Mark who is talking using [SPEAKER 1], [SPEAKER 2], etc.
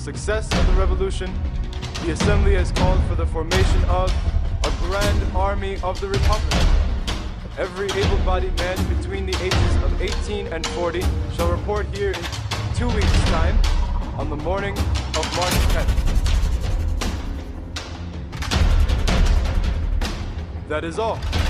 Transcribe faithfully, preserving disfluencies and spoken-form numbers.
[SPEAKER 1] success of the revolution, the Assembly has called for the formation of a Grand Army of the Republic. Every able-bodied man between the ages of eighteen and forty shall report here in two weeks' time on the morning of March tenth. That is all.